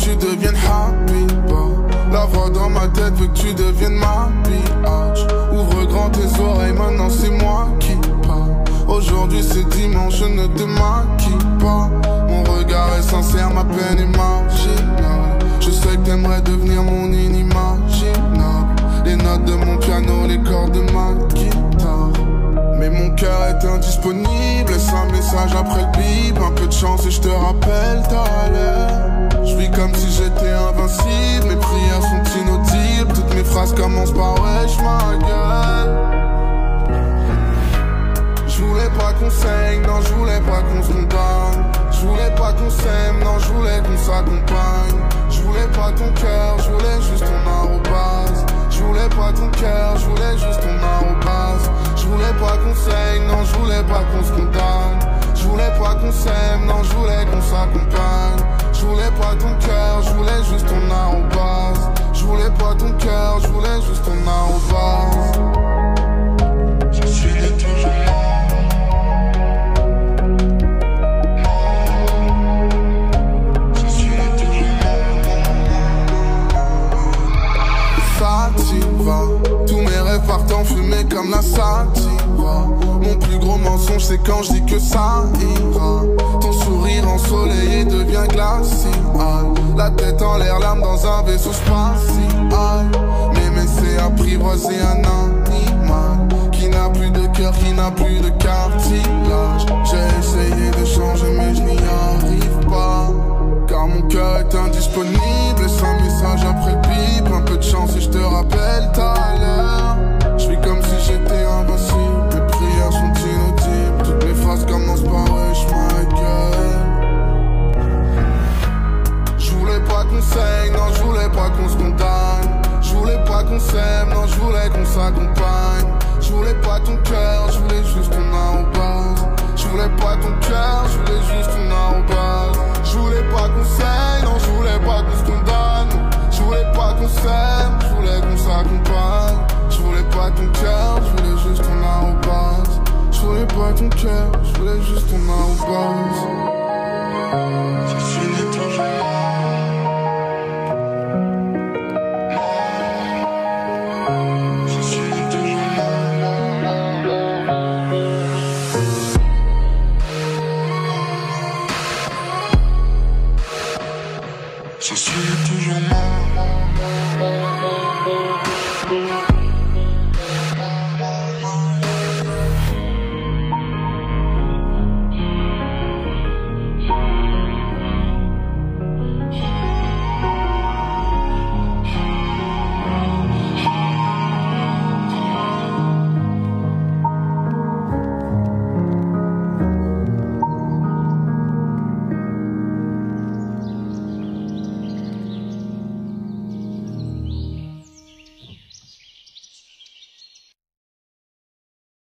tu deviennes happy, la voix dans ma tête veut que tu deviennes ma biatch. Ouvre grand tes oreilles, maintenant c'est moi qui parle. Aujourd'hui c'est dimanche, je ne te maquille pas. Mon regard est sincère, ma peine est marginale. Je sais que t'aimerais devenir mon inimaginable. Les notes de mon piano, les cordes de ma guitare. Mais mon cœur est indisponible, laisse un message après le bip. Un peu de chance et je te rappelle tout à l'heure. Je vis comme si j'étais invincible, mes prières sont inaudibles. Toutes mes phrases commencent par wesh ma gueule. Je voulais pas qu'on saigne, non je voulais pas qu'on se condamne. Je voulais pas qu'on s'aime, non je voulais qu'on s'accompagne. Je voulais pas ton cœur, je voulais juste ton arrobase. Je voulais pas ton cœur, je voulais juste ton arrobase. Je voulais pas qu'on saigne, non je voulais pas qu'on se condamne. Je voulais pas qu'on s'aime, non je voulais qu'on s'accompagne. Je voulais pas ton cœur, je voulais juste ton arrobase. Je voulais pas ton cœur, je voulais juste ton arrobase. Je suis toujours sativa. Tous mes rêves partent en fumée comme la sativa. Mon plus gros mensonge c'est quand je dis que ça ira. Ton sourire ensoleillé devient glacial. La tête en l'air, l'âme dans un vaisseau spatial. M'aimer c'est apprivoiser un animal qui n'a plus de cœur, qui n'a plus de cartilage. J'ai essayé de changer mais je n'y arrive pas. Car mon cœur est indisponible, laisse un message après le bip. Un peu de chance et je te rappelle tout à l'heure. Je vis comme si j'étais invincible, mes prières sont inaudibles. Toutes mes phrases commencent par wesh ma gueule. Je voulais pas qu'on saigne, non je voulais pas qu'on se condamne. Je voulais pas qu'on s'aime, non je voulais qu'on s'accompagne. Je voulais pas ton cœur, je voulais juste ton arrobase. Je voulais pas ton cœur, je voulais juste ton arrobase. Je voulais pas qu'on s'aime, non je voulais pas qu'on se condamne. Je voulais pas qu'on s'aime.